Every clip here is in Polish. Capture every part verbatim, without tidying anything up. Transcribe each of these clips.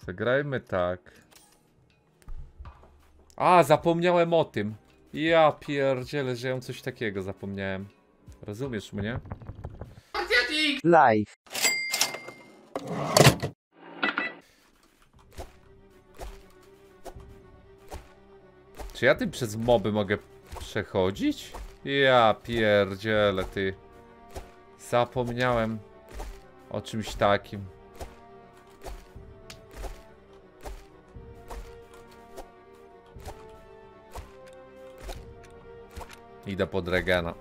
Zagrajmy tak. A, zapomniałem o tym. Ja pierdzielę, że ja coś takiego zapomniałem. Rozumiesz mnie? Live. Czy ja tym przez moby mogę przechodzić? Ja pierdzielę, ty. Zapomniałem o czymś takim. Idę pod Regena.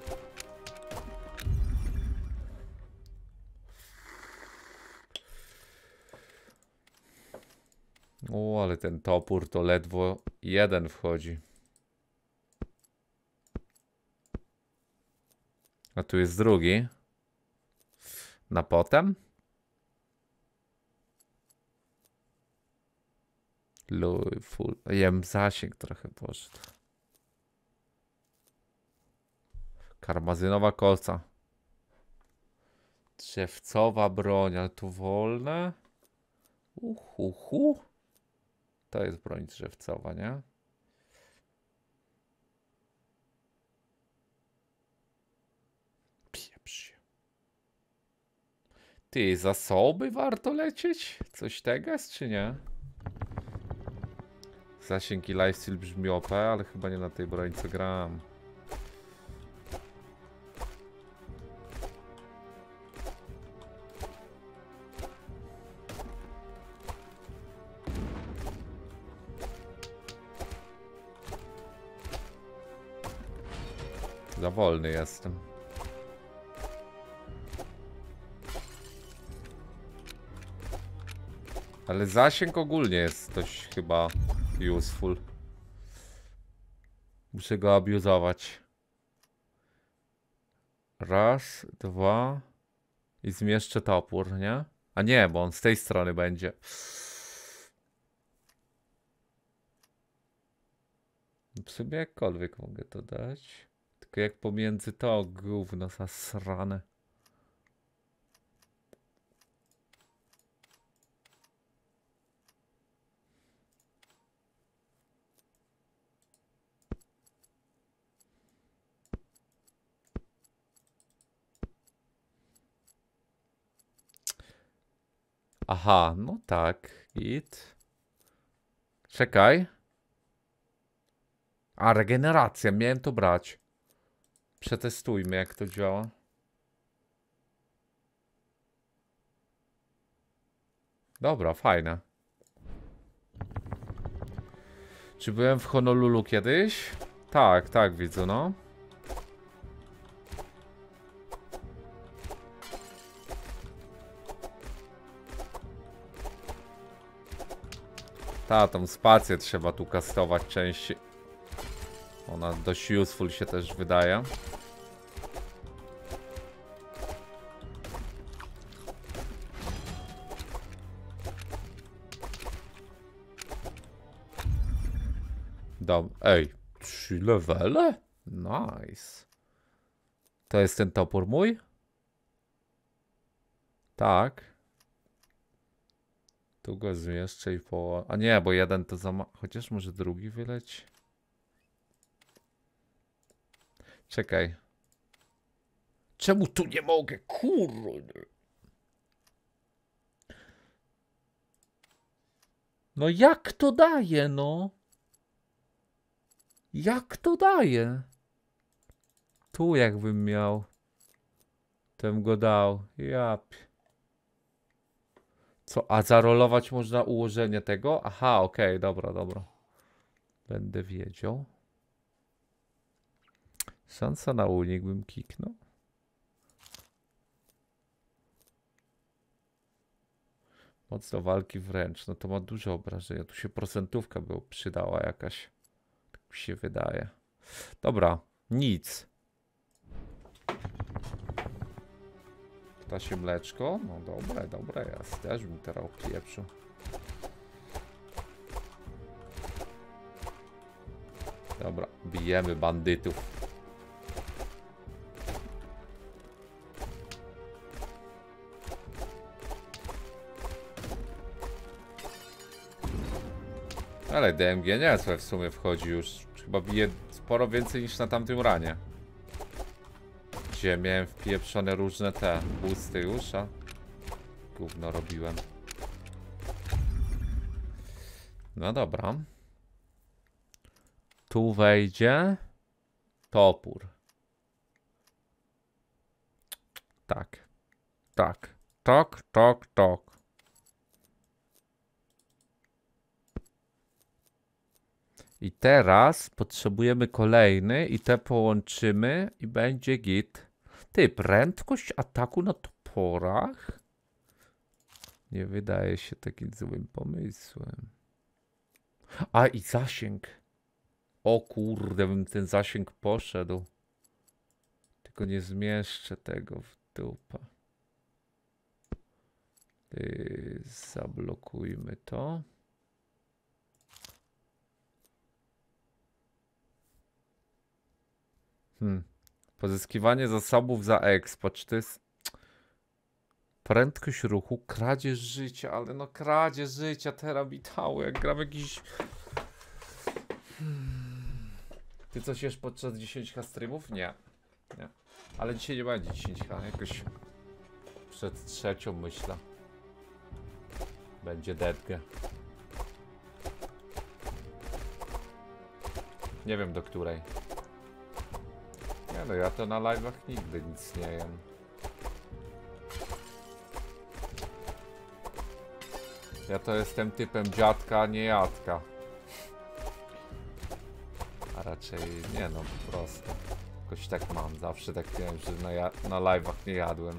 O, ale ten topór to ledwo jeden wchodzi. A tu jest drugi. Na potem? Luj, full. Jem zasięg trochę poszedł. Karmazynowa kolca. Drzewcowa broń, ale tu wolne? Uhuhu. To jest broń drzewcowa, nie? Pieprz się. Ty, zasoby warto lecieć? Coś tego jest, czy nie? Zasięg i lifesteal brzmi O P, ale chyba nie na tej broni, co gram. Za wolny jestem. Ale zasięg ogólnie jest dość chyba useful. Muszę go abuzować. Raz, dwa i zmieszczę topór, nie? A nie, bo on z tej strony będzie. W sumie jakkolwiek mogę to dać. Tylko jak pomiędzy to gówno zasrane. Aha, no tak. Git. Czekaj. A, regeneracja. Miałem to brać. Przetestujmy, jak to działa. Dobra, fajne. Czy byłem w Honolulu kiedyś? Tak, tak, widzę, no. Ta, tą spację trzeba tu kastować częściej. Ona dość useful się też wydaje. Dob Ej, trzy levele? Nice. To jest ten topór mój? Tak. Tu go zmieszczę i po... A nie, bo jeden to za ma... Chociaż może drugi wyleć? Czekaj. Czemu tu nie mogę? Kurde. No jak to daje, no? Jak to daje? Tu jakbym miał. Tym go dał. Ja. Co? A zarolować można ułożenie tego? Aha, okej, okay, dobra, dobra. Będę wiedział. Szansa na unik bym kiknął. Moc do walki wręcz. No to ma dużo obrażenia. Tu się procentówka by przydała jakaś. Tak mi się wydaje. Dobra, nic. Ptasie mleczko. No dobre, dobre. Ja też bym teraz opieprzył. Dobra, bijemy bandytów. Ale D M G niezłe w sumie wchodzi już. Chyba bije sporo więcej niż na tamtym ranie. Gdzie miałem wpieprzone różne te boosty już, a gówno robiłem. No dobra. Tu wejdzie topór. Tak. Tak. Tak, tak, tak. I teraz potrzebujemy kolejny i te połączymy i będzie git. Ty, prędkość ataku na toporach? Nie wydaje się takim złym pomysłem. A i zasięg. O kurde, bym ten zasięg poszedł. Tylko nie zmieszczę tego w dupę. Yy, zablokujmy to. Hmm. Pozyskiwanie zasobów za expo. Czy to jest prędkość ruchu, kradzież życia, ale no kradzież życia terabitały, jak gram jakiś... Hmm. Ty coś jesz podczas dziesięć K streamów? Nie. Nie. Ale dzisiaj nie będzie dziesięć K, jakoś przed trzecią myślę. Będzie detkę. Nie wiem do której. Nie no, ja to na live'ach nigdy nic nie jem. Ja to jestem typem dziadka, nie jadka. A raczej nie no, po prostu. Jakoś tak mam, zawsze tak miałem, że na, ja na live'ach nie jadłem.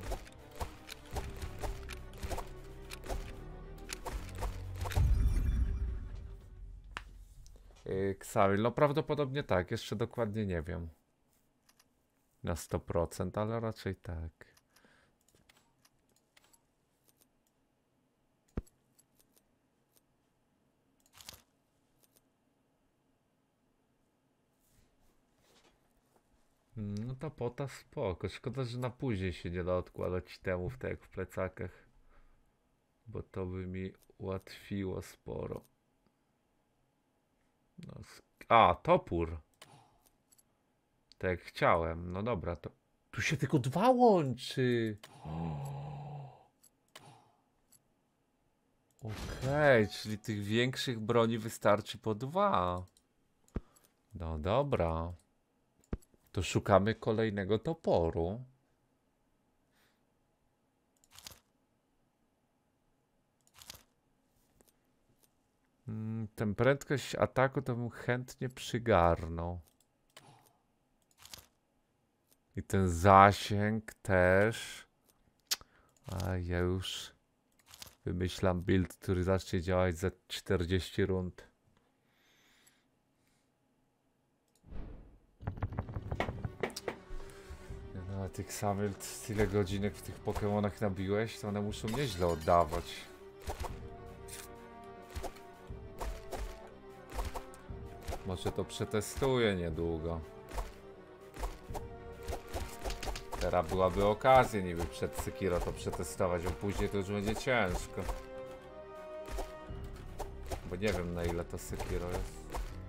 Yy, Xavil, no prawdopodobnie tak, jeszcze dokładnie nie wiem. Na sto procent, ale raczej tak. No ta pota spoko, szkoda, że na później się nie da odkładać temów tak jak w plecakach. Bo to by mi ułatwiło sporo. No, a, topór. Tak jak chciałem, no dobra, to... Tu się tylko dwa łączy! Okej, okay, czyli tych większych broni wystarczy po dwa. No dobra. To szukamy kolejnego toporu. Hmm, tę prędkość ataku to bym chętnie przygarnął. I ten zasięg też. A ja już wymyślam build, który zacznie działać za czterdzieści rund. No, a tych samych tyle godzinek w tych Pokemonach nabiłeś, to one muszą nieźle oddawać. Może to przetestuję niedługo. Teraz byłaby okazja niby przed Sekiro to przetestować, a później to już będzie ciężko. Bo nie wiem na ile to Sekiro jest.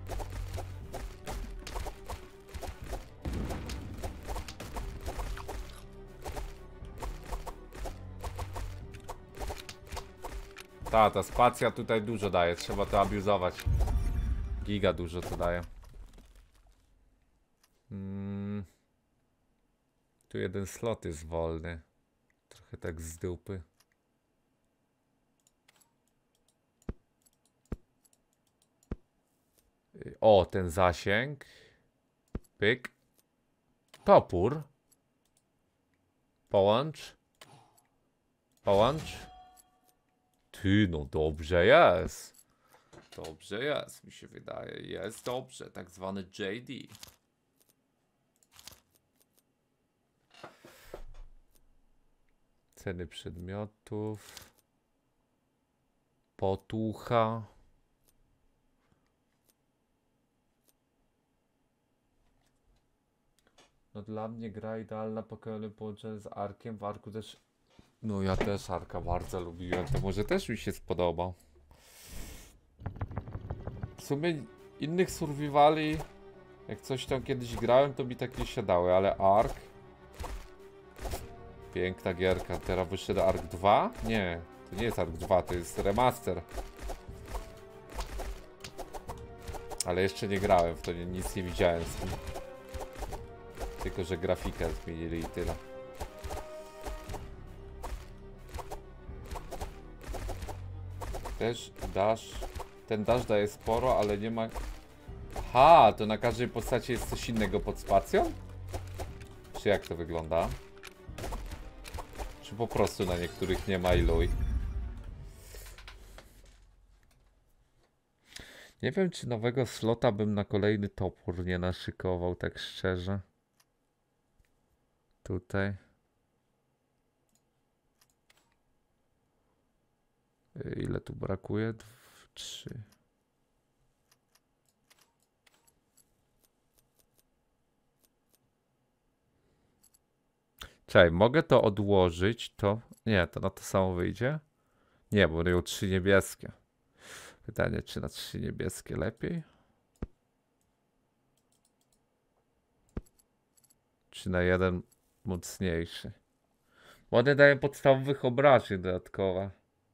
Ta, ta spacja tutaj dużo daje, trzeba to abuzować. Giga dużo to daje. Hmm. Tu jeden slot jest wolny. Trochę tak z dupy. O, ten zasięg. Pyk. Topór. Połącz. Połącz. Ty, no dobrze jest. Dobrze jest, mi się wydaje. Jest dobrze, tak zwany J D. Ceny przedmiotów. Potucha. No dla mnie gra idealna Pokémony połączone z Arkiem. W Arku też... No ja też Arka bardzo lubiłem, to może też mi się spodoba. sumie innych survivali, jak coś tam kiedyś grałem, to mi tak nie siadały, ale Ark... Piękna gierka. Teraz wyszedł Ark dwa? Nie, to nie jest Ark dwa, to jest remaster. Ale jeszcze nie grałem w to, nie, nic nie widziałem z tym. Tylko, że grafikę zmienili i tyle. Też dash. Ten dash daje sporo, ale nie ma... Aha, to na każdej postaci jest coś innego pod spacją? Czy jak to wygląda? Czy po prostu na niektórych nie ma iluj? Nie wiem, czy nowego slota bym na kolejny topór nie naszykował, tak szczerze. Tutaj. Ile tu brakuje? Trzy. Czekaj, mogę to odłożyć, to... Nie, to na to samo wyjdzie? Nie, bo mają trzy niebieskie. Pytanie, czy na trzy niebieskie lepiej? Czy na jeden mocniejszy? Bo one dają podstawowych obrażeń dodatkowe.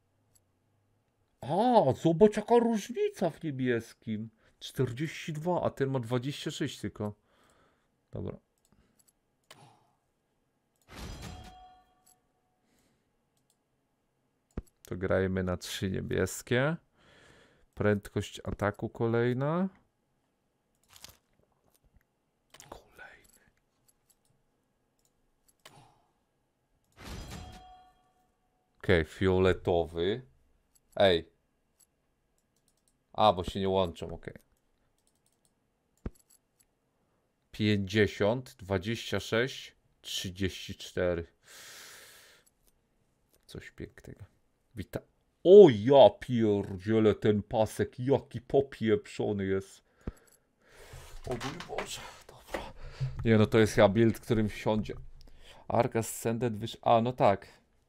A, zobacz jaka różnica w niebieskim. czterdzieści dwa, a ten ma dwadzieścia sześć tylko. Dobra. To grajmy na trzy niebieskie. Prędkość ataku kolejna. Kolejny. Okej, okay, fioletowy. Ej. A, bo się nie łączą, okej. Okay. pięćdziesiąt, dwadzieścia sześć, trzydzieści cztery. Coś pięknego. Witam. O ja pierdzielę, ten pasek, jaki popieprzony jest. O mój Boże, dobra. Nie no, to jest ja build, którym wsiądzie. Ark Ascended wysz... A, no tak.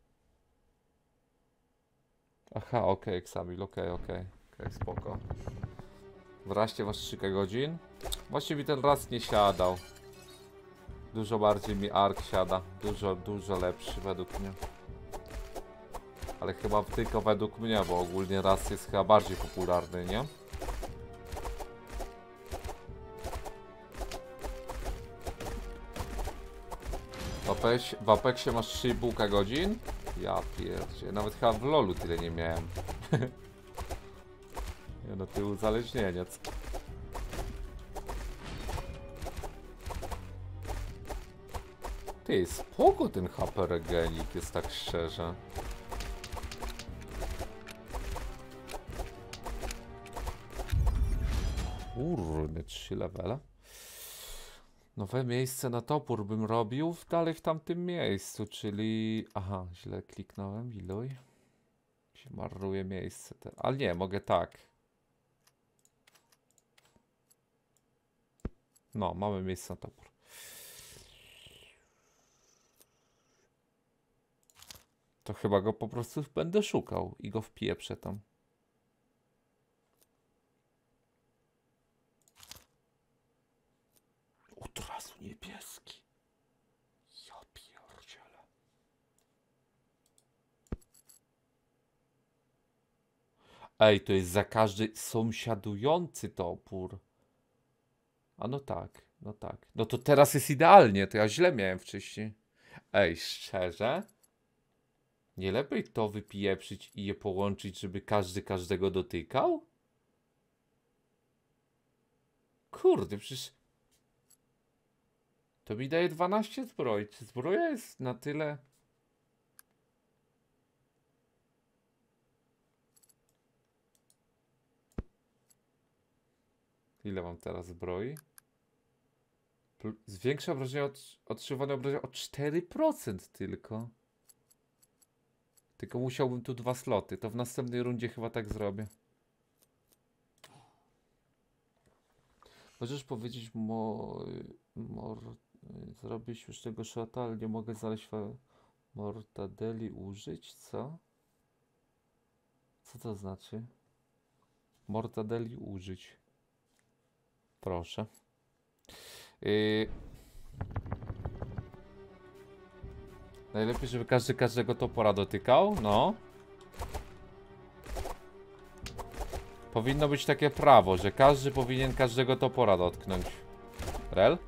Aha, okej, okay, Xamil, okej, okay, okej. Okay. Okay, spoko. Wreszcie masz trzy godzin. Właśnie mi ten raz nie siadał. Dużo bardziej mi Ark siada. Dużo, dużo lepszy według mnie. Ale chyba tylko według mnie, bo ogólnie raz jest chyba bardziej popularny, nie? W, Apex, w Apexie masz trzy i pół godzin? Ja pierdzie, nawet chyba w lolu tyle nie miałem. Nie no, ty uzależnieniec. Ty, spoko ten H P Regenik jest, tak szczerze. Kurde, trzy levele. Nowe miejsce na topór bym robił dalej w tamtym miejscu, czyli... Aha, źle kliknąłem, iluj. Się marnuje miejsce. Te... Ale nie, mogę tak. No, mamy miejsce na topór. To chyba go po prostu będę szukał i go wpieprzę tam. Od razu niebieski. Ja pierdzielę. Ej, to jest za każdy sąsiadujący topór. A no tak, no tak. No to teraz jest idealnie, to ja źle miałem wcześniej. Ej, szczerze? Nie lepiej to wypieprzyć i je połączyć, żeby każdy każdego dotykał? Kurde, przecież... To mi daje dwanaście zbroi. Czy zbroja jest na tyle... Ile mam teraz zbroi? Zwiększa obrażenia od, otrzymywane obrażenia o cztery procent tylko. Tylko musiałbym tu dwa sloty. To w następnej rundzie chyba tak zrobię. Możesz powiedzieć, mo... Mor... Zrobić już tego shota, ale nie mogę znaleźć mortadeli użyć, co? Co to znaczy? Mortadeli użyć. Proszę. Yy... Najlepiej, żeby każdy każdego topora dotykał, no. Powinno być takie prawo, że każdy powinien każdego topora dotknąć. Rel?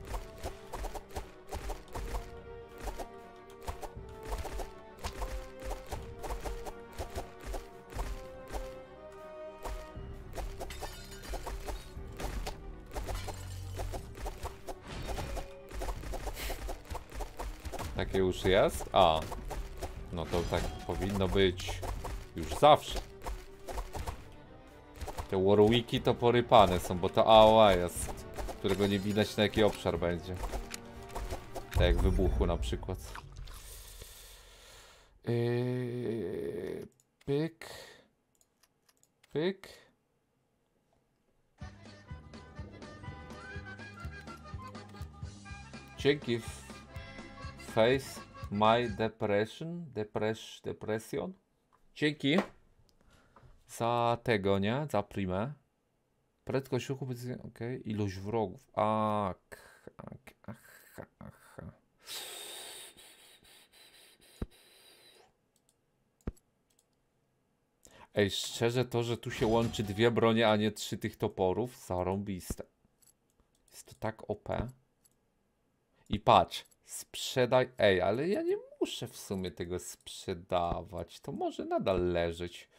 Takie już jest? A. No to tak powinno być już zawsze. Te Warwicki to porypane są, bo to A O A jest, którego nie widać na jaki obszar będzie. Tak jak wybuchu na przykład. Yy, pyk. Pyk. Dzięki face my depression. Depres depression. Dzięki. Za tego, nie? Za primę. Prędkość ruchu, okej. Okay. Ilość wrogów. A, aha, aha. Ej, szczerze to, że tu się łączy dwie bronie, a nie trzy tych toporów, zarąbiste. Jest to tak O P. I patrz, sprzedaj. Ej, ale ja nie muszę w sumie tego sprzedawać. To może nadal leżeć.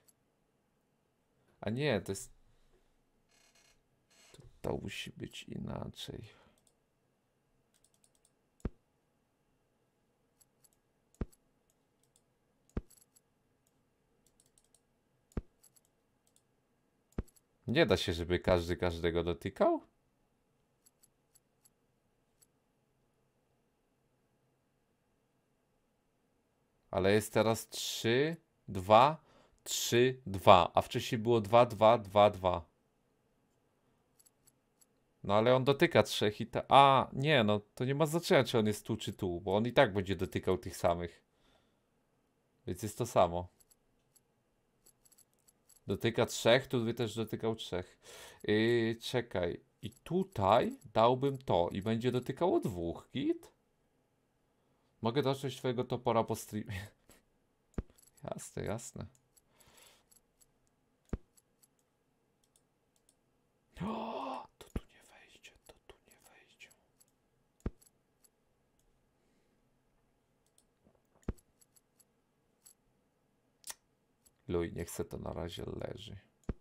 A nie, to jest... To, to musi być inaczej. Nie da się, żeby każdy każdego dotykał? Ale jest teraz trzy, dwa, trzy, dwa. A wcześniej było dwa, dwa, dwa, dwa. No ale on dotyka trzech i ta... A, nie, no to nie ma znaczenia, czy on jest tu, czy tu. Bo on i tak będzie dotykał tych samych. Więc jest to samo. Dotyka trzech, tu by też dotykał trzech. Yy, czekaj. I tutaj dałbym to i będzie dotykało dwóch. Git? Mogę dotrzeć twojego topora po streamie. Jasne, jasne. O, to tu nie wejdzie, to tu nie wejdzie. Luj, niech se to na razie leży.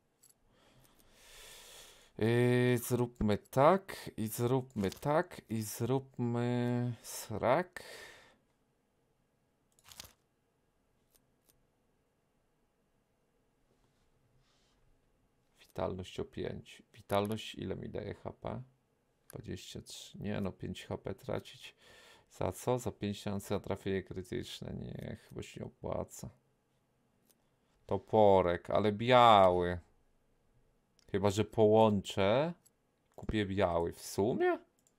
Yy, zróbmy tak, i zróbmy tak, i zróbmy srak. Witalność o pięć. Witalność ile mi daje H P? dwadzieścia trzy. Nie no, pięć H P tracić. Za co? Za pięć szans na trafienie krytyczne. Nie, chyba się nie opłaca. Toporek, ale biały. Chyba że połączę. Kupię biały. W sumie?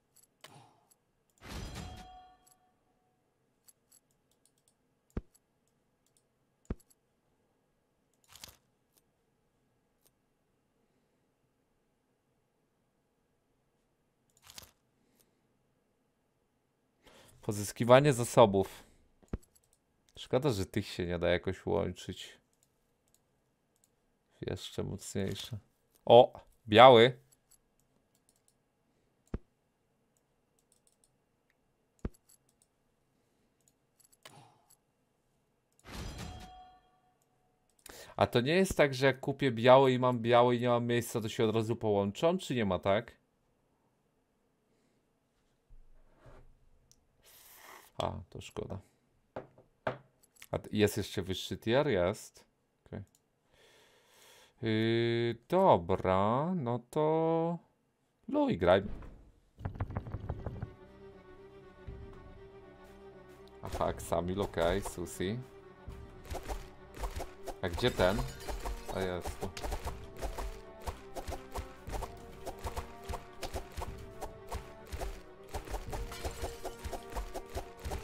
Pozyskiwanie zasobów. Szkoda, że tych się nie da jakoś łączyć. Jeszcze mocniejsze. O! Biały! A to nie jest tak, że jak kupię biały i mam biały i nie mam miejsca, to się od razu połączą? Czy nie ma tak? A, to szkoda. A jest jeszcze wyższy tier? Jest. Okay. Yy, dobra, no to... No i graj. Aha, Xamil, okej, okay, Susi. A gdzie ten? A jest tu.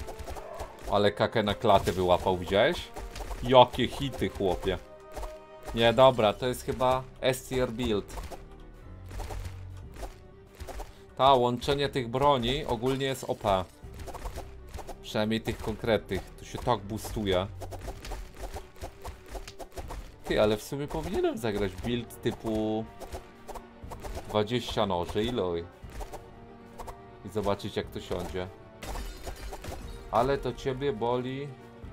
Ale kakę na klatę wyłapał, widziałeś? Jakie hity, chłopie. Nie, dobra, to jest chyba S tier build. Ta, łączenie tych broni ogólnie jest O P. Przynajmniej tych konkretnych. To się tak boostuje. Ty, ale w sumie powinienem zagrać build typu dwadzieścia noży, iloj. I zobaczyć jak to siądzie. Ale to ciebie boli...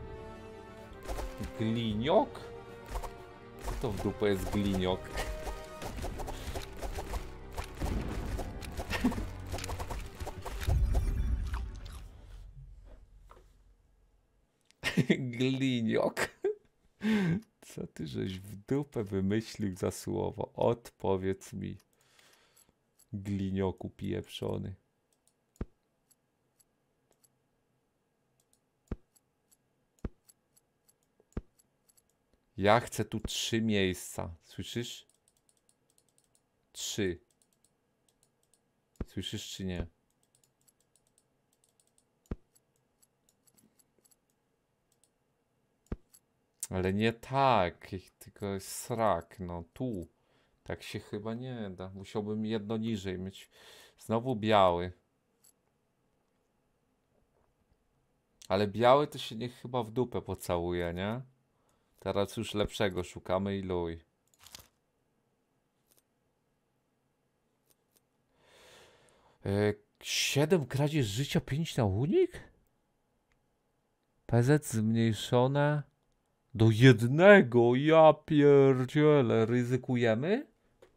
Gliniok? Co to w dupę jest gliniok? Gliniok? Co ty żeś w dupę wymyślił za słowo? Odpowiedz mi. Glinioku pieprzony. Ja chcę tu trzy miejsca. Słyszysz? Trzy. Słyszysz czy nie? Ale nie tak, tylko jest srak, no tu. Tak się chyba nie da. Musiałbym jedno niżej mieć. Znowu biały. Ale biały to się niech chyba w dupę pocałuje, nie? Teraz już lepszego szukamy i luj. Yy, siedem kradzież życia, pięć na unik? P Z zmniejszone do jednego. Ja pierdzielę. Ryzykujemy?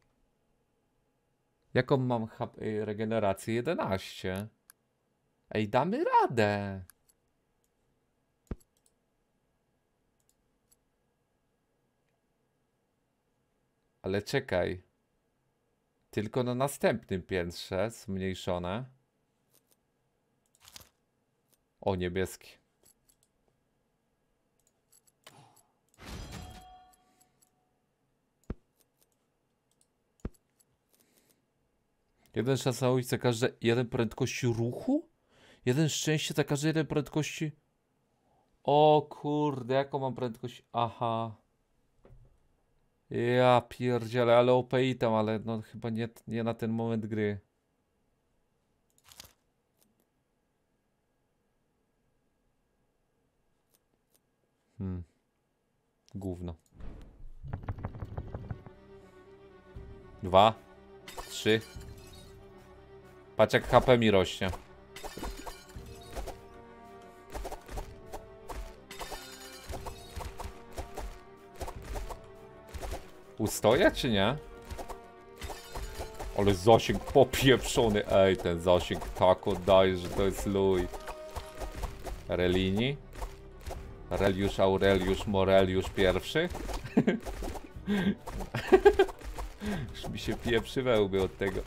Jaką mam yy, regenerację? jedenaście. Ej, damy radę. Ale czekaj. Tylko na następnym piętrze zmniejszone. O, niebieski. Jeden szans na ulicy za każde jeden prędkości ruchu? Jeden szczęście za każde jeden prędkości... O kurde, jaką mam prędkość? Aha. Ja pierdzielę, ale O P I tam, ale no chyba nie, nie na ten moment gry. Hmm. Gówno. Dwa. Trzy. Patrz jak H P mi rośnie. Ustoję czy nie? Ale zasięg popieprzony. Ej, ten zasięg tak oddaje, że to jest luj. Relini? Reliusz Aureliusz Moreliusz pierwszy? Już mi się pieprzy we łby od tego.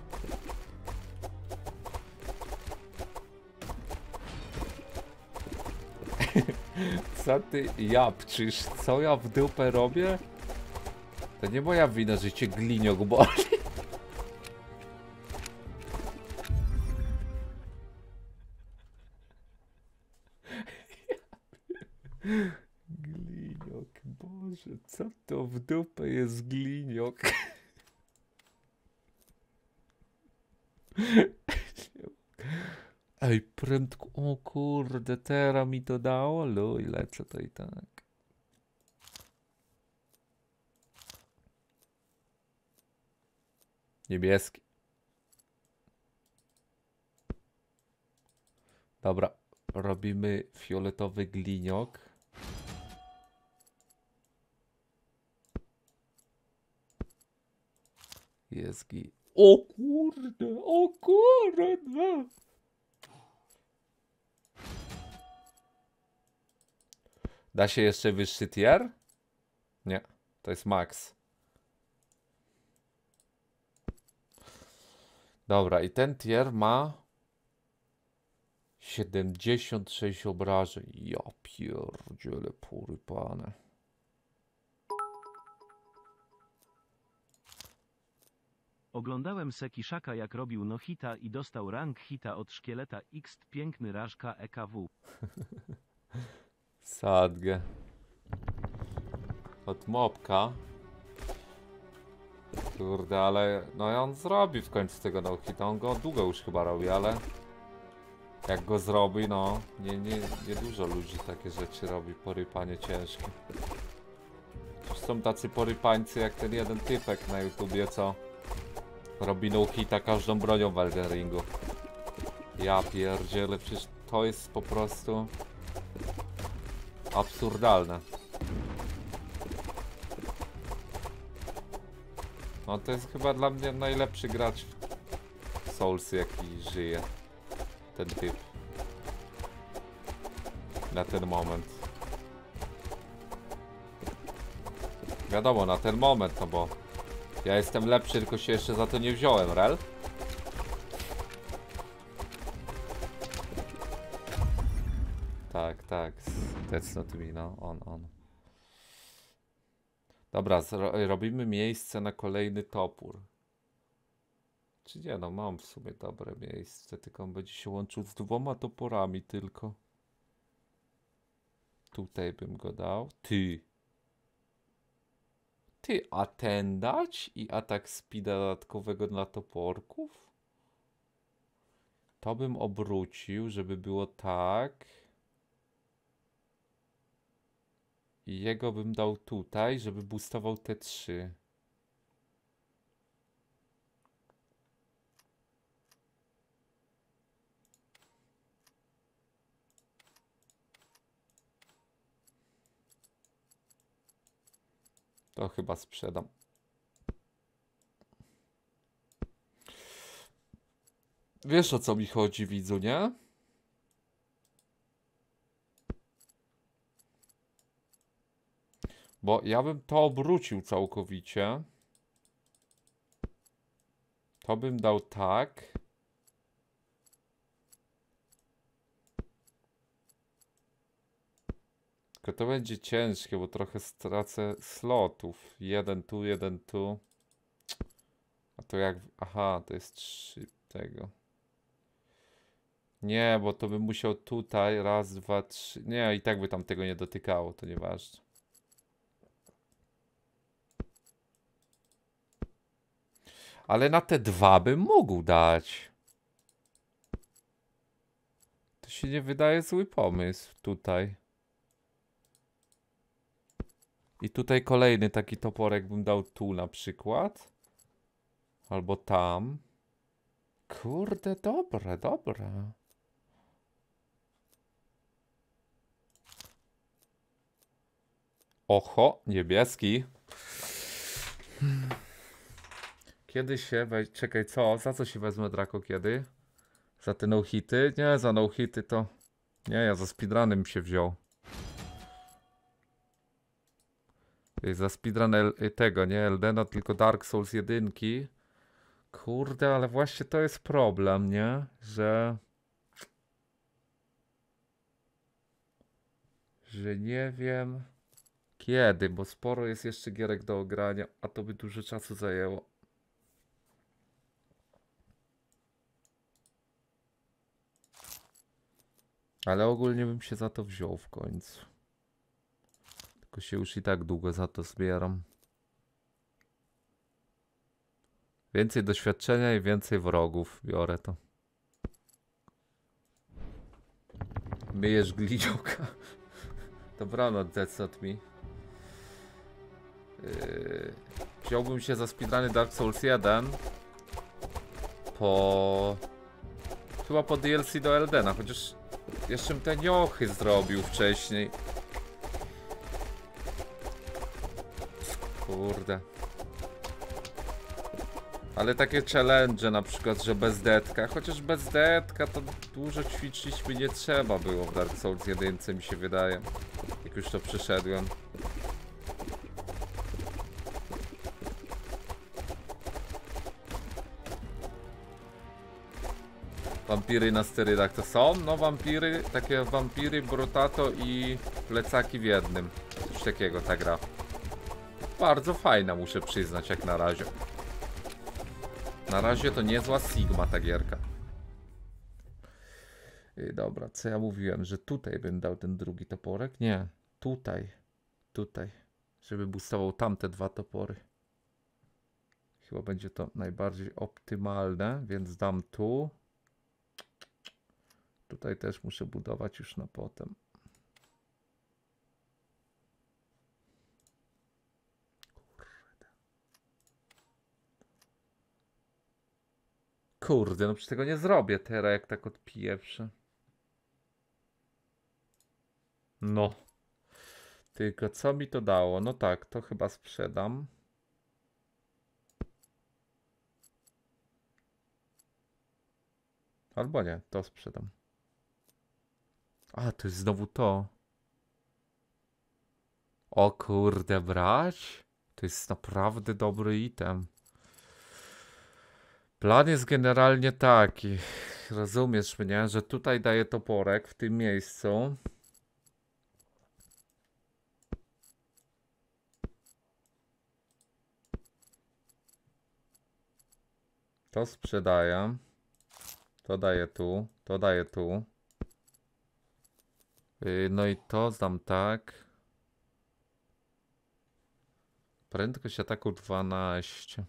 Co ty japczysz? Co ja w dupę robię? To nie moja wina, że cię gliniok boli. Gliniok, Boże, co to w dupę jest gliniok? Ej, prędko, o kurde, teraz mi to dało, luj, lecę to i tak. Niebieski. Dobra, robimy fioletowy gliniok. Jest gi... O kurde, o kurde. Da się jeszcze wyższy tier? Nie, to jest max. Dobra, i ten tier ma siedemdziesiąt sześć obrażeń. Ja pierdzielę porypane. Oglądałem Sekiszaka jak robił no hita i dostał rank hita od szkieleta X, piękny Raszka E K W. Sadgę. od mopka. Kurde, ale no on zrobi w końcu tego no-hita. On go długo już chyba robi, ale jak go zrobi, no nie, nie, nie dużo ludzi takie rzeczy robi. Porypanie ciężkie. Przecież są tacy porypańcy jak ten jeden typek na YouTubie, co robi no-hita każdą bronią w Elden Ringu. Ja pierdzielę, przecież to jest po prostu absurdalne. No to jest chyba dla mnie najlepszy gracz w Soulsy, jaki żyje. Ten typ. Na ten moment. Wiadomo, na ten moment, no bo ja jestem lepszy, tylko się jeszcze za to nie wziąłem, rel? Tak, tak. That's not me, no. On, on. Dobra, robimy miejsce na kolejny topór. Czy nie, no mam w sumie dobre miejsce, tylko on będzie się łączył z dwoma toporami tylko. Tutaj bym go dał. Ty. Ty, a ten dać? I atak speeda dodatkowego dla toporków? To bym obrócił, żeby było tak. I jego bym dał tutaj, żeby boostował te trzy. To chyba sprzedam. Wiesz, o co mi chodzi, widzu, nie? Bo ja bym to obrócił całkowicie. To bym dał tak. Tylko to będzie ciężkie, bo trochę stracę slotów. Jeden tu, jeden tu. A to jak... Aha, to jest trzy tego. Nie, bo to bym musiał tutaj. Raz, dwa, trzy. Nie, i tak by tam tego nie dotykało, to nieważne. Ale na te dwa bym mógł dać. To się nie wydaje zły pomysł tutaj. I tutaj kolejny taki toporek bym dał tu na przykład. Albo tam. Kurde, dobre, dobre. Oho, niebieski. Kiedy się weź... Czekaj, co? Za co się wezmę, Draco, kiedy? Za te no-hity? Nie, za no-hity to... Nie, ja za speedrunem się wziął. Za speedrun El... tego, nie Eldena, tylko Dark Souls jedynki. Kurde, ale właśnie to jest problem, nie? Że... Że nie wiem... Kiedy, bo sporo jest jeszcze gierek do ogrania, a to by dużo czasu zajęło. Ale ogólnie bym się za to wziął w końcu. Tylko się już i tak długo za to zbieram. Więcej doświadczenia i więcej wrogów. Biorę to. Myjesz gliniuka. Dobranoc, that's not me. Yy, wziąłbym się za speedruny Dark Souls jeden. Po... Chyba po D L C do Eldena, chociaż jeszcze bym te niochy zrobił wcześniej. Kurde. Ale takie challenge na przykład, że bez detka, chociaż bez detka to dużo ćwiczyć by nie trzeba było w Dark Souls jeden, mi się wydaje. Jak już to przeszedłem. Wampiry na sterydach to są? No wampiry, takie wampiry, brotato i plecaki w jednym. Coś takiego ta gra. Bardzo fajna, muszę przyznać, jak na razie. Na razie to niezła Sigma ta gierka. I dobra, co ja mówiłem, że tutaj bym dał ten drugi toporek? Nie, tutaj. Tutaj. żeby boostował tamte dwa topory. Chyba będzie to najbardziej optymalne, więc dam tu. Tutaj też muszę budować już na potem. Kurde, no przecież tego nie zrobię teraz, jak tak odpieprzę. No. Tylko co mi to dało? No tak, to chyba sprzedam. Albo nie, to sprzedam. A, to jest znowu to. O kurde, brać? To jest naprawdę dobry item. Plan jest generalnie taki. Rozumiesz mnie, że tutaj daję toporek w tym miejscu. To sprzedaję. To daję tu. To daję tu. Yy, no i to zdam tak. Prędkość ataku dwanaście.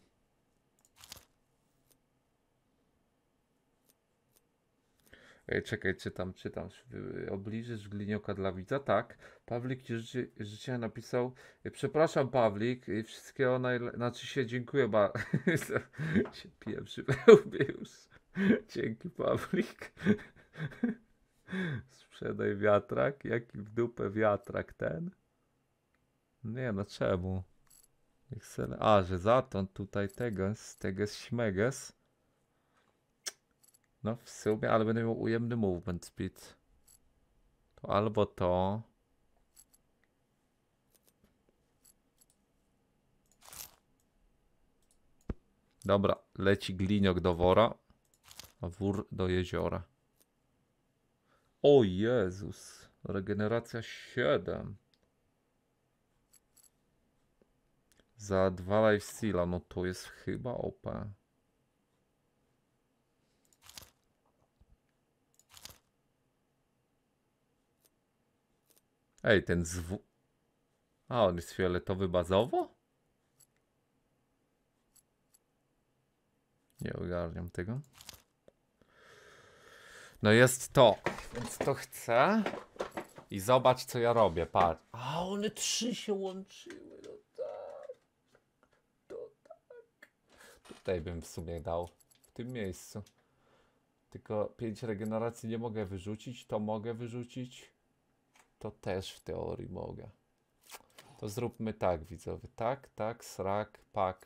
Ej, czekaj, czytam, czytam. Obliżysz glinioka dla widza? Tak. Pawlik życie, życie napisał. Przepraszam, Pawlik. Wszystkiego najlepszego. Znaczy się dziękuję bardzo. się pieprzy już. Dzięki, Pawlik. Sprzedaj wiatrak. Jaki w dupę wiatrak ten? Nie no, czemu? A, że za to tutaj teges, teges śmeges. No w sumie, ale będę miał ujemny movement speed. To albo to. Dobra, leci gliniok do wora, a wór do jeziora. O Jezus, regeneracja siedem. Za dwa lifesteala, no to jest chyba O P. Ej, ten zw... A, on jest fioletowy bazowo? Nie ogarniam tego. No jest to, więc to chcę. I zobacz, co ja robię, patrz. A, one trzy się łączyły, no tak. To tak. Tutaj bym w sumie dał, w tym miejscu. Tylko pięć regeneracji nie mogę wyrzucić, to mogę wyrzucić. To też w teorii mogę. To zróbmy tak, widzowie. Tak, tak, srak, pak.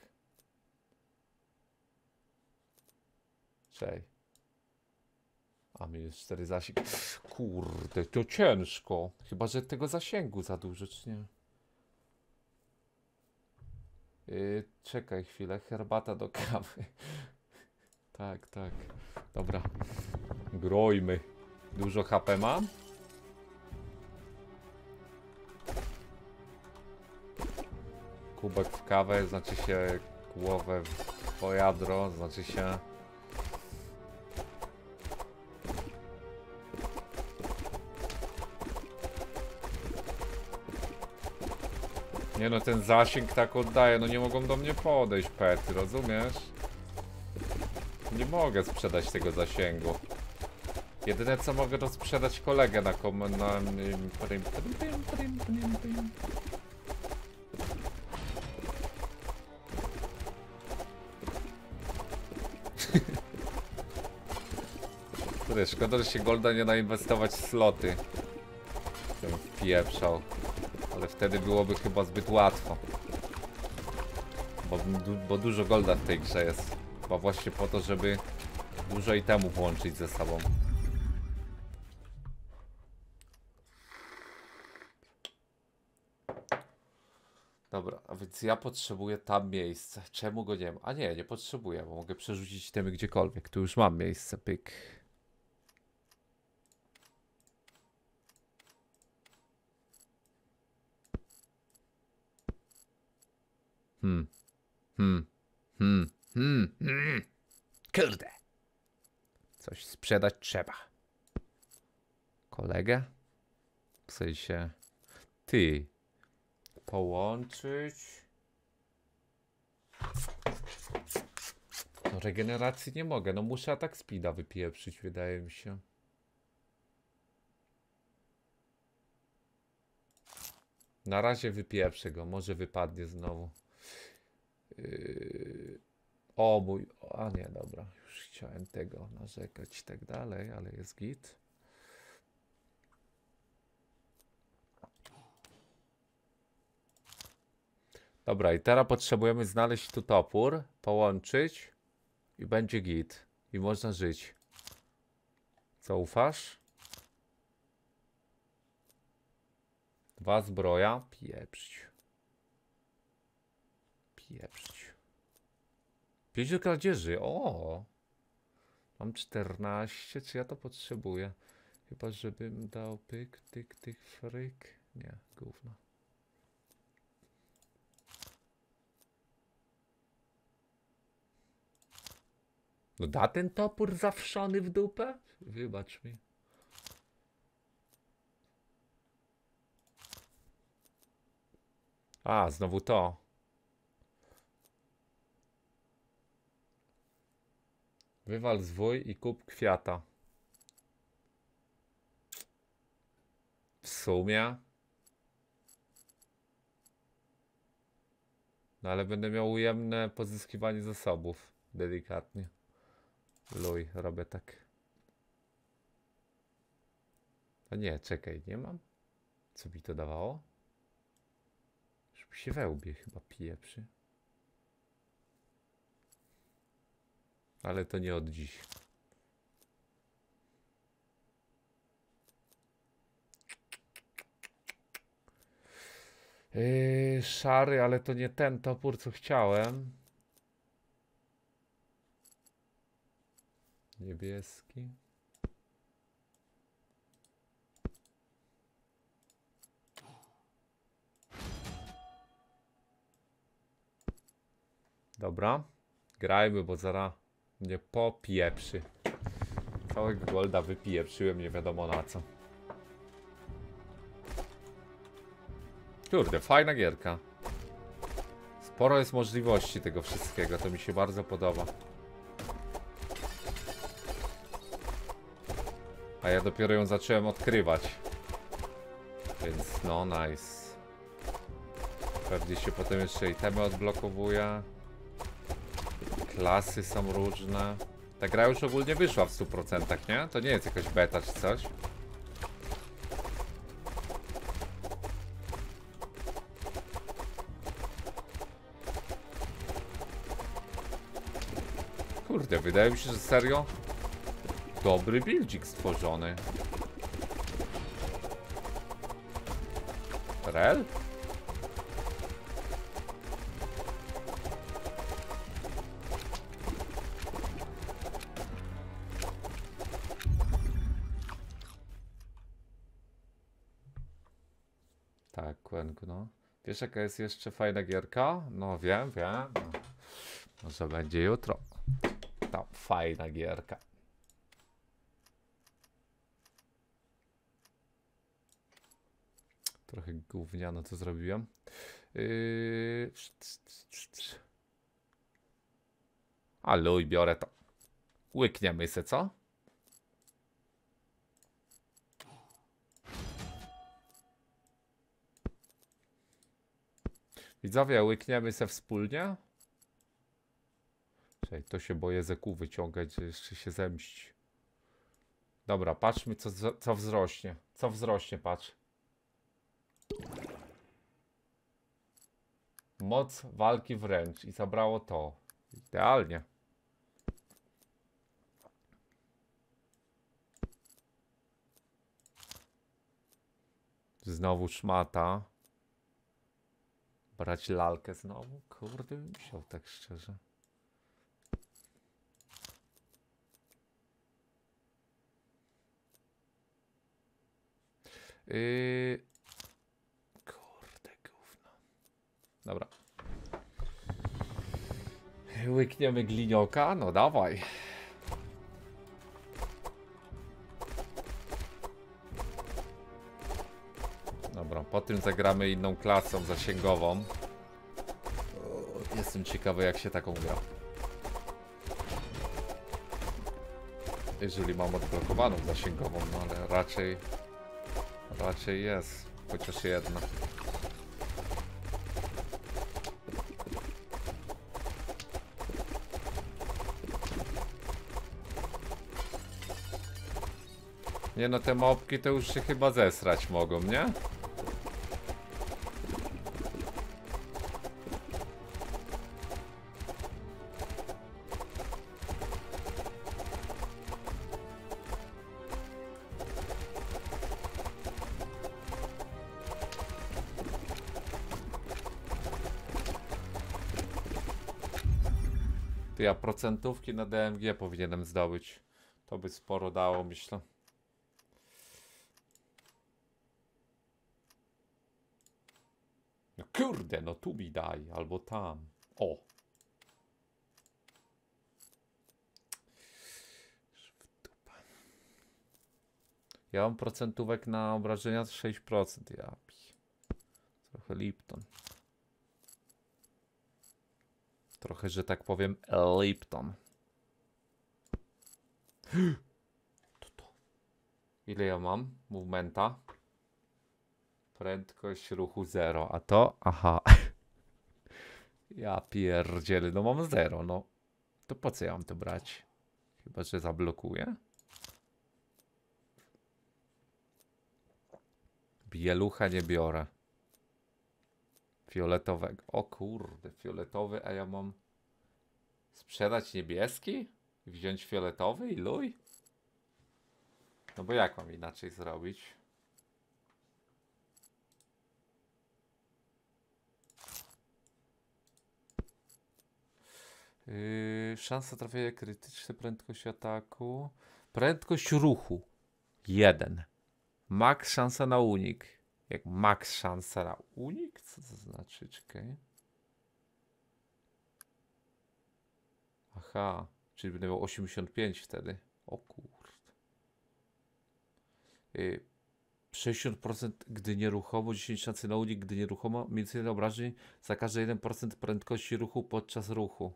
Czej. A minus cztery zasięg. Kurde, to ciężko. Chyba, że tego zasięgu za dużo, czy nie? Yy, czekaj chwilę. Herbata do kawy. tak, tak. Dobra. Grojmy. Dużo H P mam? Kubek w kawę, znaczy się głowę w pojadro, znaczy się... Nie no, ten zasięg tak oddaje, no nie mogą do mnie podejść pety, rozumiesz? Nie mogę sprzedać tego zasięgu. Jedyne co mogę to sprzedać kolegę na kom... na... Kurde, szkoda, że się Golda nie nainwestować w sloty. Bym wpieprzał. Ale wtedy byłoby chyba zbyt łatwo. Bo, bo dużo Golda w tej grze jest. Chyba właśnie po to, żeby dużo itemów łączyć ze sobą. Dobra, a więc ja potrzebuję tam miejsce. Czemu go nie ma? A nie, nie potrzebuję, bo mogę przerzucić itemy gdziekolwiek. Tu już mam miejsce, pyk. Hmm. Hmm. Hmm. Hmm. Hmm. Kurde. Coś sprzedać trzeba. Kolegę? W sensie... Ty. Połączyć. No regeneracji nie mogę, no muszę atak speeda wypieprzyć, wydaje mi się. Na razie wypieprzę go, może wypadnie znowu. Yy... O mój, a nie, dobra, już chciałem tego narzekać i tak dalej, ale jest git. Dobra, i teraz potrzebujemy znaleźć tu topór, połączyć i będzie git. I można żyć. Co, ufasz? Dwa zbroja. Pieprzyć. Pieprzyć. Pięć do kradzieży. O! Mam czternaście. Czy ja to potrzebuję? Chyba, żebym dał pyk, tyk, tyk, fryk. Nie, gówno. No da ten topór zawszony w dupę? Wybacz mi. A, znowu to. Wywal zwój i kup kwiata. W sumie. No ale będę miał ujemne pozyskiwanie zasobów. Delikatnie. Luj, robię tak. A nie, czekaj, nie mam? Co mi to dawało? Żeby się we łbie chyba pieprzy. Ale to nie od dziś. Yy, szary, ale to nie ten topór, co chciałem. Niebieski. Dobra. Grajmy, bo zaraz mnie popieprzy. Całego golda wypieprzyłem, nie wiadomo na co. Kurde, fajna gierka. Sporo jest możliwości tego wszystkiego, to mi się bardzo podoba. A ja dopiero ją zacząłem odkrywać. Więc no, nice. Pewnie się potem jeszcze itemy odblokowuje. Klasy są różne. Ta gra już ogólnie wyszła w stu procentach, nie? To nie jest jakaś beta czy coś. Kurde, wydaje mi się, że serio dobry buildzik stworzony. Rel? Tak, Kłęku, no. Wiesz, jaka jest jeszcze fajna gierka? No wiem, wiem. No. Może będzie jutro. Ta fajna gierka. Trochę gówniano to zrobiłem. Yy... A luj, biorę to. Łykniemy se, co? Widzowie, łykniemy se wspólnie. Czekaj, to się boję ze kół wyciągać, że jeszcze się zemści. Dobra, patrzmy co, co wzrośnie. Co wzrośnie, patrz. Moc walki wręcz i zabrało to. Idealnie. Znowu szmata. Brać lalkę znowu? Kurde, bym musiał tak szczerze. Yy... Kurde, gówno. Dobra. Łykniemy glinioka? No dawaj. Dobra, po tym zagramy inną klasą zasięgową. O, jestem ciekawy, jak się taką gra. Jeżeli mam odblokowaną zasięgową, no ale raczej... Raczej jest. Chociaż jedna. Nie no, te mopki to już się chyba zesrać mogą, nie? Ty, ja procentówki na D M G powinienem zdobyć. To by sporo dało, myślę. No kurde, no tu mi daj, albo tam. O! Ja mam procentówek na obrażenia sześć procent. Ja pi. Trochę Lipton. Trochę, że tak powiem, Lipton. To to. Ile ja mam? Movementa. Prędkość ruchu zero. A to? Aha. Ja pierdzielę. No mam zero, no. To po co ja mam to brać? Chyba, że zablokuję. Bielucha nie biorę. Fioletowego. O kurde, fioletowy, a ja mam sprzedać niebieski? I wziąć fioletowy i luj? No bo jak mam inaczej zrobić? Yy, szansa trafienia krytyczne, prędkość ataku. Prędkość ruchu. jeden. Max szansa na unik. Jak max szansa na unik? Co to znaczy? Czekaj. Aha, czyli będę miał osiemdziesiąt pięć wtedy. O kurde. Yy, sześćdziesiąt procent gdy nieruchomo, dziesięć szansy na unik, gdy nieruchomo, mniej więcej obrażeń za każde jeden procent prędkości ruchu podczas ruchu.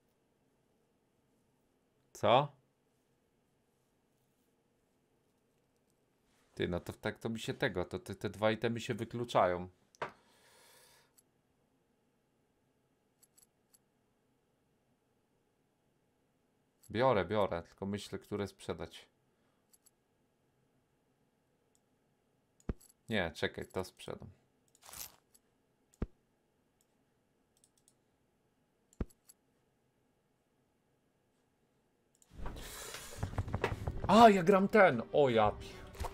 Co? Ty, no to tak to mi się tego, to te, te dwa itemy się wykluczają. Biorę, biorę, tylko myślę, które sprzedać. Nie, czekaj, to sprzedam. A, ja gram ten! O ja pi.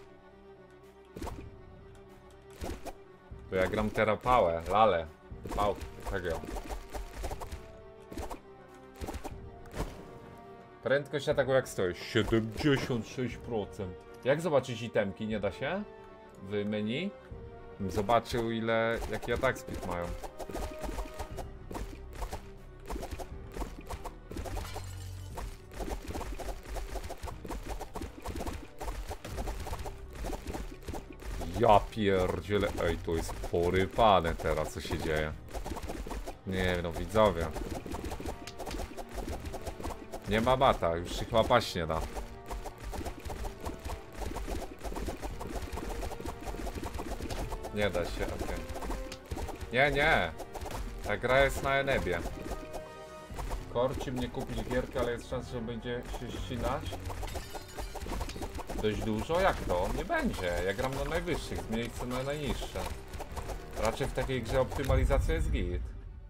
Bo ja gram terapałę, lale. Pałki, tak ja. Prędkość ataku jak stoi? siedemdziesiąt sześć procent. Jak zobaczyć itemki? Nie da się? W menu? Zobaczył ile, jaki atak speed mają. Ja pierdzielę. Ej, to jest porypane teraz, co się dzieje. Nie no, widzowie. Nie ma bata, już się chyba paść nie da. Nie da się, okej. Okay. Nie, nie. Ta gra jest na Enebie. Korci mnie kupić gierkę, ale jest szansa, że będzie się ścinać. Dość dużo? Jak to? Nie będzie. Ja gram na najwyższych, z miejsca na najniższe. Raczej w takiej grze optymalizacja jest git.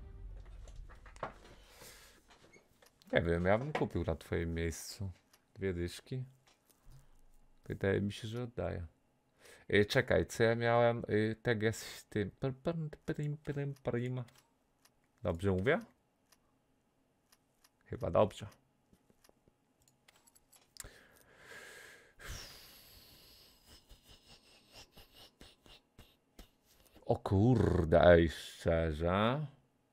Nie wiem, ja bym kupił na twoim miejscu. Dwie dyszki. Wydaje mi się, że oddaję. Ej, czekaj, co ja miałem? Ej, tak jest w tym. Dobrze mówię? Chyba dobrze. O kurde, ej, szczerze.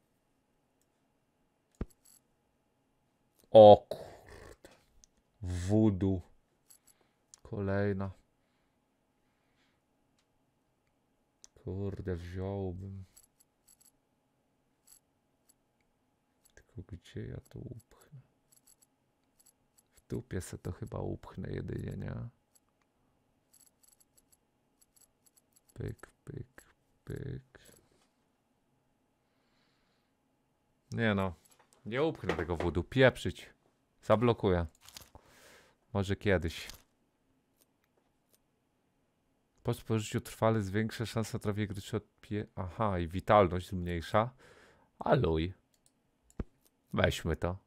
O kurde. Voodoo. Kolejna. Kurde, wziąłbym. Tylko gdzie ja to upchnę? W dupie se to chyba upchnę jedynie, nie? Pyk, pyk, pyk. Nie no. Nie upchnę tego wodu. Pieprzyć. Zablokuję. Może kiedyś. Po spożyciu trwale zwiększa szansa trafienia gry czy odpije... Aha, i witalność zmniejsza. Aluj. Weźmy to.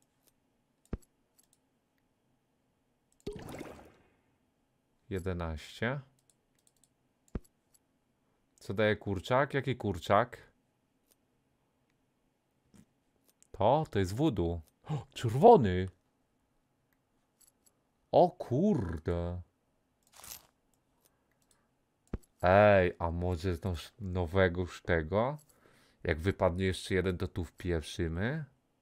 jedenaście. Co daje kurczak? Jaki kurczak? To? To jest voodoo. O, czerwony! O kurde. Ej, a może no, nowego już tego? Jak wypadnie jeszcze jeden, to tu wpieprzymy.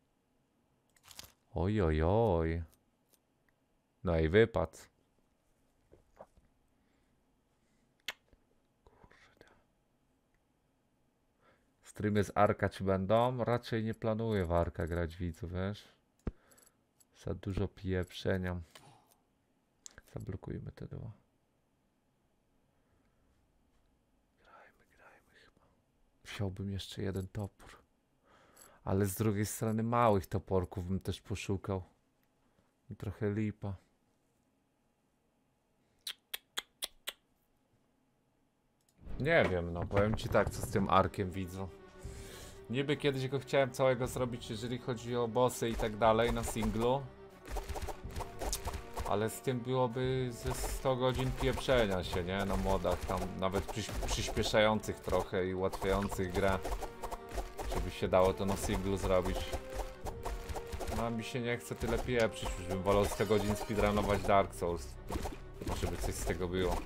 Oj, oj, oj. No i wypadł. Kurde. Streamy z Arka czy będą? Raczej nie planuję w Arka grać, widzu, wiesz? Za dużo pieprzenia. Zablokujmy te dwa. Grajmy, grajmy chyba. Wziąłbym jeszcze jeden topór. Ale z drugiej strony małych toporków bym też poszukał. I trochę lipa. Nie wiem, no powiem ci tak, co z tym Arkiem widzę. Niby kiedyś go chciałem całego zrobić, jeżeli chodzi o bossy i tak dalej na singlu. Ale z tym byłoby ze sto godzin pieprzenia się, nie? Na modach, tam nawet przyś przyspieszających trochę i ułatwiających grę. Żeby się dało to na singlu zrobić. No mi się nie chce tyle pieprzyć, już bym wolał sto godzin speedrunować Dark Souls. Żeby coś z tego było.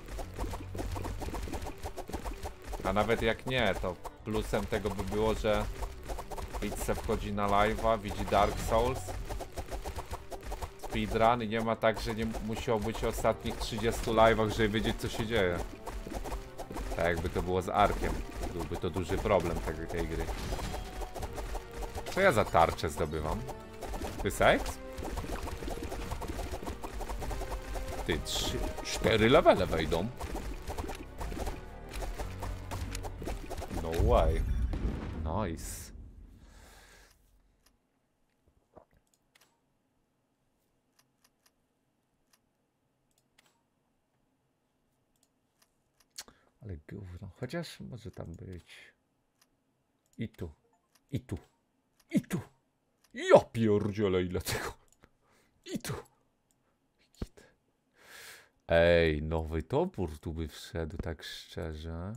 A nawet jak nie, to plusem tego by było, że Pizza wchodzi na live'a, widzi Dark Souls, speedrun i nie ma tak, że nie musiał być w ostatnich trzydziestu live'ach, żeby wiedzieć, co się dzieje. Tak jakby to było z Arkiem. Byłby to duży problem tej, tej gry. Co ja za tarczę zdobywam? Ty seks? Ty, trzy, cztery levele wejdą. No way. Nice. Ale gówno. Chociaż może tam być. I tu. I tu. I tu. Ja pierdzielę ile tego. I tu. Ej, nowy topór tu by wszedł, tak szczerze.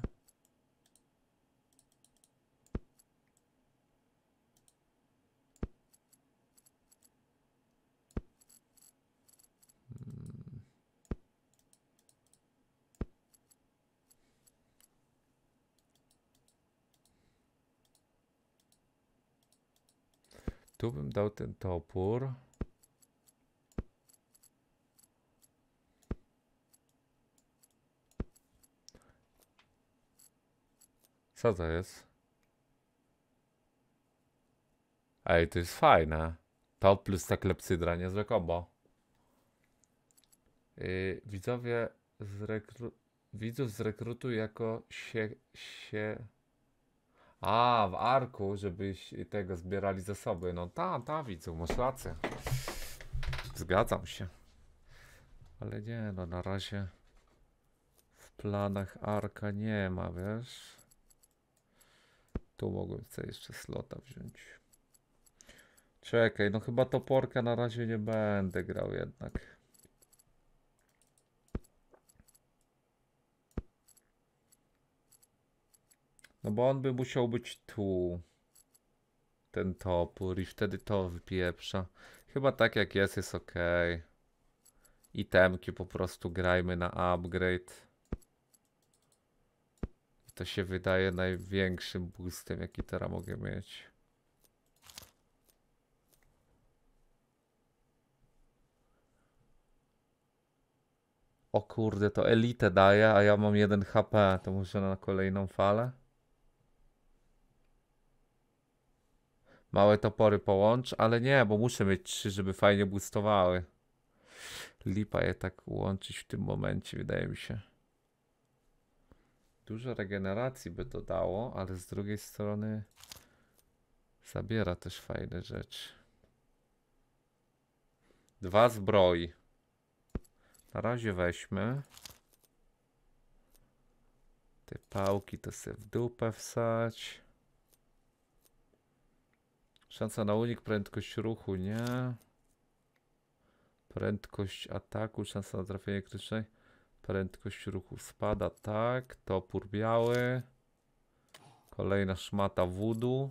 Hmm. Tu bym dał ten topór. Co to jest? Ej, to jest fajne. To plus ta klepsydra, niezłe kombo. Yy, widzowie zrekru... Widzów zrekrutuj jako się... się... A, w Arku, żebyś tego zbierali zasoby. No ta, ta widzów, masz rację. Zgadzam się. Ale nie, no na razie w planach Arka nie ma, wiesz? Tu mogłem sobie jeszcze slota wziąć. Czekaj, no chyba toporka na razie nie będę grał jednak. No bo on by musiał być tu. Ten topór i wtedy to wypieprza. Chyba tak jak jest, jest ok. Itemki po prostu grajmy na upgrade. To się wydaje największym boostem, jaki teraz mogę mieć. O kurde, to elitę daje, a ja mam jeden H P. To może na kolejną falę? Małe topory połącz, ale nie, bo muszę mieć trzy, żeby fajnie boostowały. Lipa je tak łączyć w tym momencie, wydaje mi się. Dużo regeneracji by to dało, ale z drugiej strony zabiera też fajne rzeczy. Dwa zbroi. Na razie weźmy. Te pałki to sobie w dupę wsać. Szansa na unik, prędkość ruchu, nie. Prędkość ataku, szansa na trafienie krytycznej. Prędkość ruchu spada, tak. Topór biały. Kolejna szmata voodoo.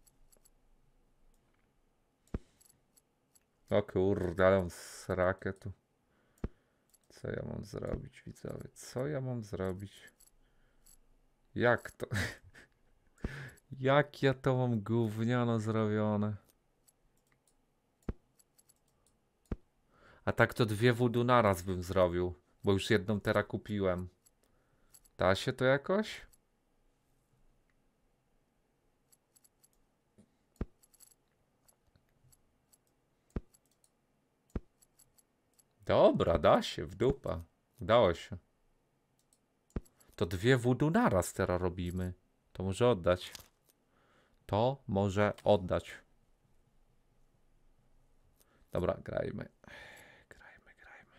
O kurde, ale mam srakę tu. Co ja mam zrobić, widzowie? Co ja mam zrobić? Jak to? Jak ja to mam gówniano zrobione? A tak to dwie voodoo naraz bym zrobił, bo już jedną teraz kupiłem. Da się to jakoś? Dobra, da się, w dupa. Udało się. To dwie voodoo naraz teraz robimy. To może oddać. To może oddać. Dobra, grajmy. Grajmy, grajmy.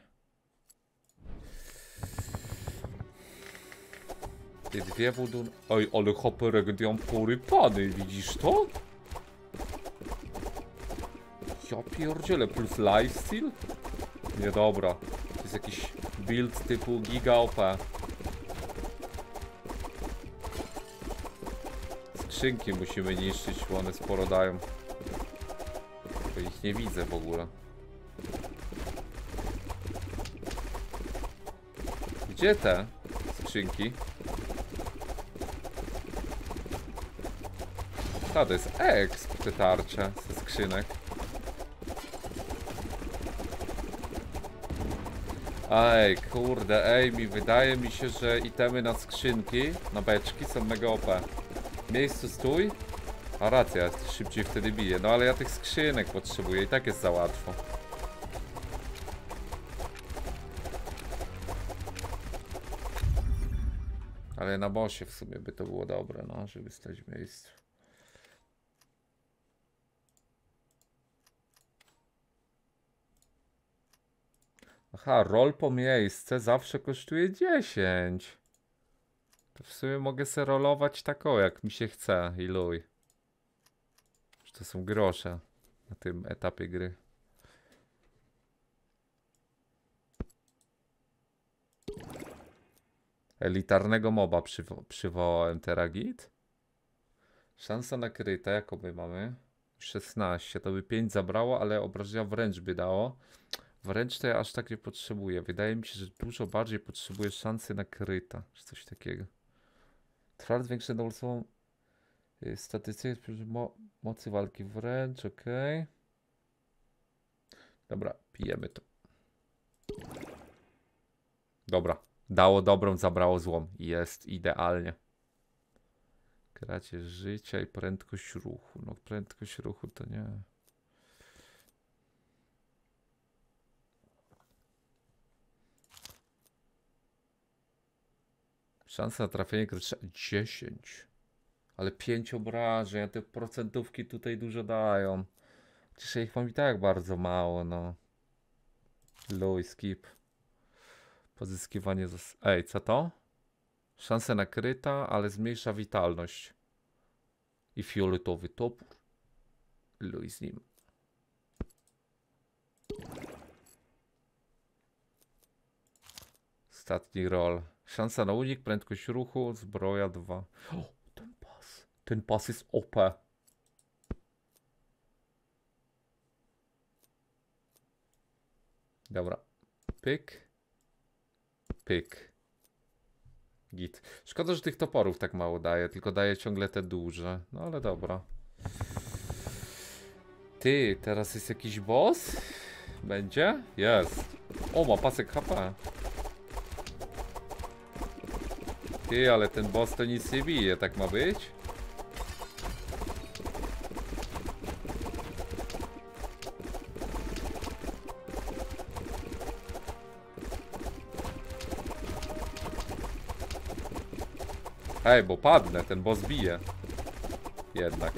Te dwie voodoo... Oj, ale hoperek, ja mam porypany, widzisz to? Ja pierdzielę, plus lifesteal? Nie, dobra. To jest jakiś build typu giga O P. Skrzynki musimy niszczyć, bo one sporo dają. Bo ich nie widzę w ogóle. Gdzie te skrzynki? Ta, to jest exp, te tarcze ze skrzynek. Ej, kurde, ej, mi wydaje mi się, że itemy na skrzynki, na beczki są mega O P. W miejscu stój. A racja, szybciej wtedy bije. No ale ja tych skrzynek potrzebuję i tak jest za łatwo. Ale na bossie w sumie by to było dobre, no, żeby stać w miejscu. Aha, roll po miejsce zawsze kosztuje dziesięć. To w sumie mogę se rolować tak o, jak mi się chce i luj. To są grosze na tym etapie gry. Elitarnego moba przywo przywołałem Teragit. Szansa na kryte, jaką my mamy? szesnaście, to by pięć zabrało, ale obrażenia wręcz by dało. Wręcz to ja aż tak nie potrzebuję. Wydaje mi się, że dużo bardziej potrzebuję szansy na kryta, czy coś takiego. Trwa zwiększenie dowolną statystykę mo mocy walki wręcz, ok. Dobra, pijemy to. Dobra, dało dobrą, zabrało złą. Jest idealnie. Kracież życia i prędkość ruchu. No prędkość ruchu to nie. Szansa na trafienie krytyczne dziesięć. Ale pięć obrażeń, a te procentówki tutaj dużo dają. Przecież ja ich mam i tak bardzo mało, no. Low skip. Pozyskiwanie zas... Ej, co to? Szanse na kryta, ale zmniejsza witalność. I fioletowy topór. Luj z nim. Ostatni roll. Szansa na unik, prędkość ruchu, zbroja dwa. O, ten pas. Ten pas jest O P. Dobra. Pyk. Pyk. Git. Szkoda, że tych toporów tak mało daje, tylko daje ciągle te duże. No ale dobra. Ty, teraz jest jakiś boss? Będzie? Jest. O, ma pasek H P. Ty, ale ten boss to nic nie bije, tak ma być? Ej, bo padnę, ten boss bije. Jednak.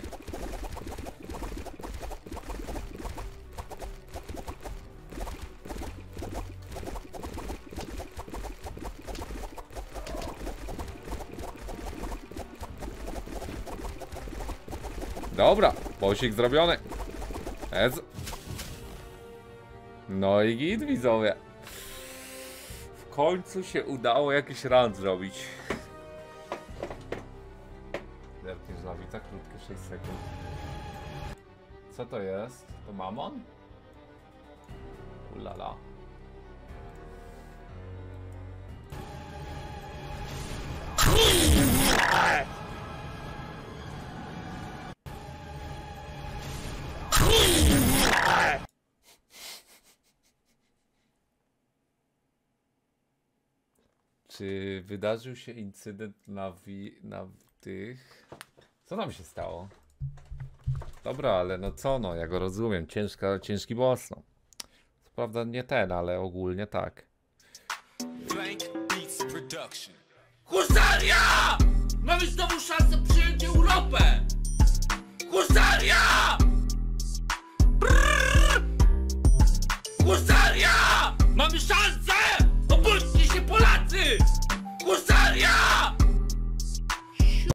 Dobra, bossik zrobiony. Ez. No i git, widzowie. W końcu się udało jakiś run zrobić. Zerkniesz dla widza, krótkie sześć sekund. Co to jest? To mamon? Ulala. Czy wydarzył się incydent na, wi na tych... Co nam się stało? Dobra, ale no co no, ja go rozumiem, ciężka, ciężki boss no. Co prawda nie ten, ale ogólnie tak. Husaria! Mamy znowu szansę przyjąć Europę! Husaria! Brrr! Husaria! Mamy szansę!